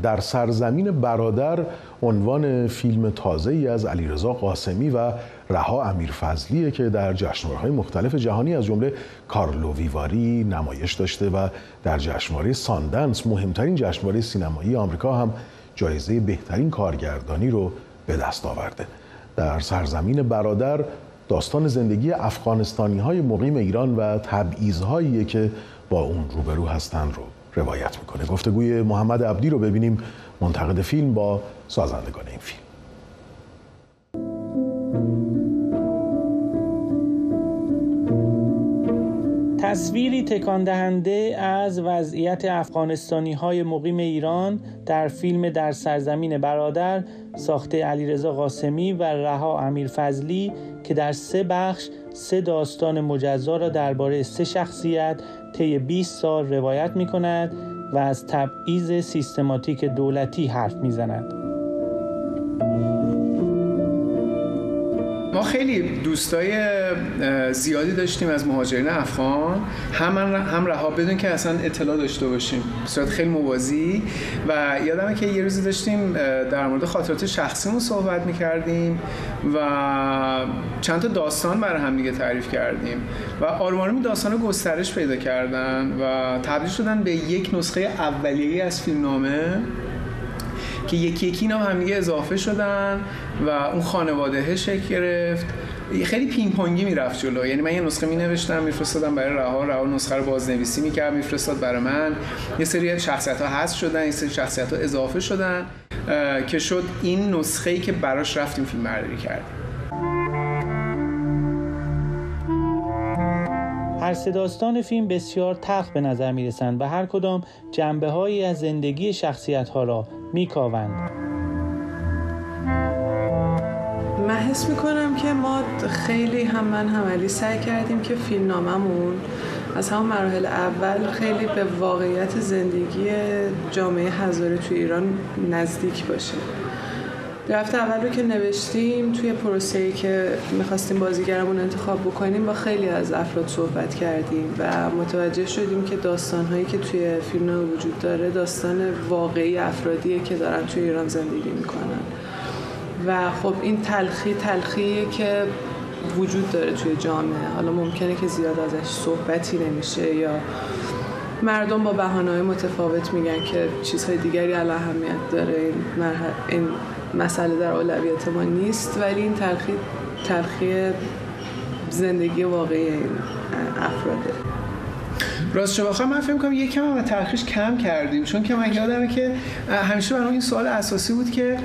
در سرزمین برادر عنوان فیلم تازه‌ای از علیرضا قاسمی و رها امیرفضلیه که در جشنواره‌های مختلف جهانی از جمله کارلو ویواری نمایش داشته و در جشنواره ساندنس، مهمترین جشنواره سینمایی آمریکا، هم جایزه بهترین کارگردانی رو به دست آورده. در سرزمین برادر داستان زندگی افغانستانی‌های مقیم ایران و تبعیض‌هایی که با اون روبرو هستند رو روایت میکنه. گفتگوی محمد عبدی رو ببینیم، منتقد فیلم با سازندگان این فیلم. تصویری تکان دهنده از وضعیت افغانستانی‌های مقیم ایران در فیلم در سرزمین برادر ساخته علیرضا قاسمی و رها امیرفضلی که در 3 بخش 3 داستان مجزا را درباره 3 شخصیت طی 20 سال روایت می‌کند و از تبعیض سیستماتیک دولتی حرف می‌زند. ما خیلی دوستای زیادی داشتیم از مهاجرین افغان، هم رها بدون که اصلا اطلاع داشته باشیم، به صورت خیلی موازی. و یادمه که یه روزی داشتیم در مورد خاطرات شخصیمون صحبت می‌کردیم و چند تا داستان برای هم دیگه تعریف کردیم و آروم آروم داستانا گسترش پیدا کردن و تبدیل شدن به یک نسخه اولیه‌ای از فیلمنامه که یکی یکی اینا هم دیگه اضافه شدن و اون خانواده شکل گرفت. خیلی پینگ پونگی میرفت جلو. یعنی من یه نسخه مینوشتم میفرستادم برای رها نسخه رو بازنویسی میکرد میفرستاد برای من. یه سری شخصیت‌ها حذف شدن، یه سری شخصیت‌ها اضافه شدن که شد این نسخه‌ای که براش رفتیم فیلم برداری کردیم. هر 3 داستان فیلم بسیار تلخ به نظر میرسند و هر کدام جنبه‌هایی از زندگی شخصیت‌ها را میکاوند. من حس میکنم که ما خیلی هم من هم علی سعی کردیم که فیلمناممون از همون مراحل اول خیلی به واقعیت زندگی جامعه هزاره توی ایران نزدیک باشه. درفت اول رو که نوشتیم توی پروسه‌ای که می‌خواستیم بازیگرمون انتخاب بکنیم با خیلی از افراد صحبت کردیم و متوجه شدیم که داستان‌هایی که توی فیلم وجود داره داستان واقعی افرادیه که دارن توی ایران زندگی می‌کنن و خب این تلخیه که وجود داره توی جامعه. حالا ممکنه که زیاد ازش صحبتی نمیشه یا مردم با بهانه‌های متفاوت میگن که چیزهای دیگری الان اهمیت داره، این مسئله در اولویت ما نیست، ولی این تلخی زندگی واقعی این افراده. راستش بخوام من فکر کنم یکم هم تلخیش کم کردیم، چون که من یادمه که همیشه برام این سوال اساسی بود که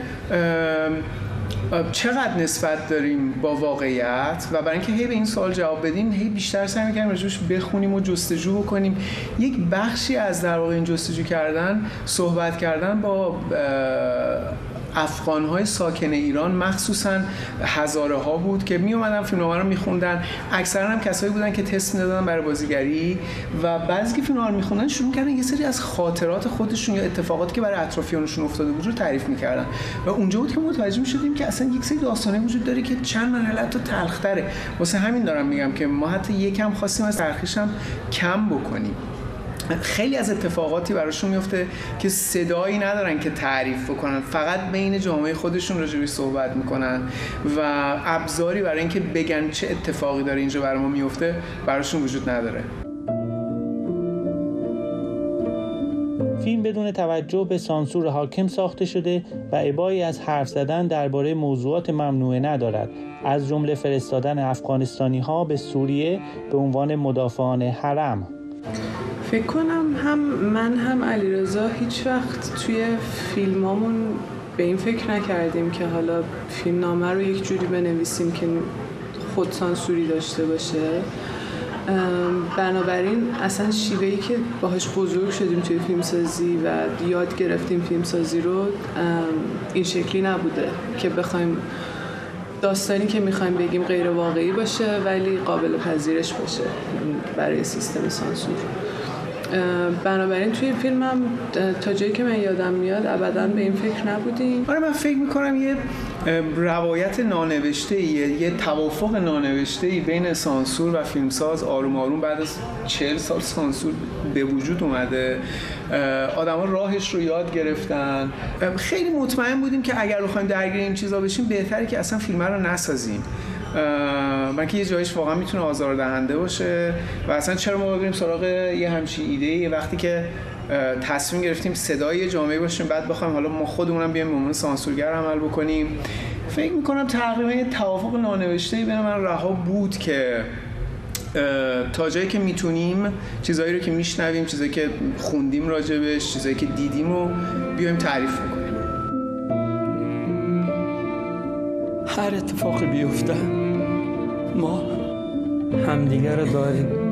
چقدر نسبت داریم با واقعیت و برای اینکه هی به این سوال جواب بدیم هی بیشتر سعی می‌کنیم راجعش بخونیم و جستجو بکنیم. یک بخشی از در واقع این جستجو کردن صحبت کردن با افغان‌های ساکن ایران، مخصوصاً هزاره‌ها بود که میومدن فیلمنامه رو می‌خوندن. اکثرا هم کسایی بودن که تست می‌دادن برای بازیگری و بعضی که فیلمنامه رو می‌خوندن شروع کردن یه سری از خاطرات خودشون یا اتفاقاتی که برای اطرافیانشون افتاده بود رو تعریف می‌کردن و اونجا بود که متوجه می‌شدیم که اصلا یک سری داستانی وجود داره که چند مرحله تا تلخ‌تره. واسه همین دارم میگم که ما حتی یکم خواستیم از تلخیش هم کم بکنیم. خیلی از اتفاقاتی براشون میفته که صدایی ندارن که تعریف بکنن، فقط بین جامعه خودشون راجعش صحبت میکنن و ابزاری برای اینکه بگن چه اتفاقی داره اینجا برای ما میفته براشون وجود نداره. فیلم بدون توجه به سانسور حاکم ساخته شده و ابایی از حرف زدن درباره موضوعات ممنوعه ندارد، از جمله فرستادن افغانستانی‌ها به سوریه به عنوان مدافعان حرم. فکر کنم هم من هم علیرضا هیچ وقت توی فیلمامون به این فکر نکردیم که حالا فیلمنامه رو یک جوری بنویسیم که خودسانسوری داشته باشه. بنابراین اصلا شیوهی که باهاش بزرگ شدیم توی فیلمسازی و یاد گرفتیم فیلمسازی رو این شکلی نبوده که بخوایم داستانی که میخوایم بگیم غیر واقعی باشه ولی قابل پذیرش باشه برای سیستم سانسور. بنابراین توی فیلمم تا جایی که من یادم میاد ابداً به این فکر نبودیم. آره من فکر میکنم یه روایت نانوشته‌ای، یه توافق نانوشته‌ای بین سانسور و فیلمساز آروم آروم بعد از 40 سال سانسور به وجود اومده. آدما راهش رو یاد گرفتن. خیلی مطمئن بودیم که اگر بخوایم درگیر این چیزا بشیم بهتره که اصلا فیلم رو نسازیم. من که یه جایش واقعا میتونه آزاردهنده باشه و اصلا چرا ما بریم سراغ یه همچین ایده وقتی که تصمیم گرفتیم صدای جامعه باشیم بعد بخوایم حالا ما خودمونم بیایم به عنوان سانسورگر عمل بکنیم. فکر میکنم تقریبا یه توافق نانوشته‌ای بین من رها بود که تا جایی که میتونیم چیزایی رو که میشنویم، چیزایی که خوندیم راجبش، چیزایی که دیدیم رو بیایم تعریف کنیم. هر اتفاقی بیفته ما همدیگه رو داریم.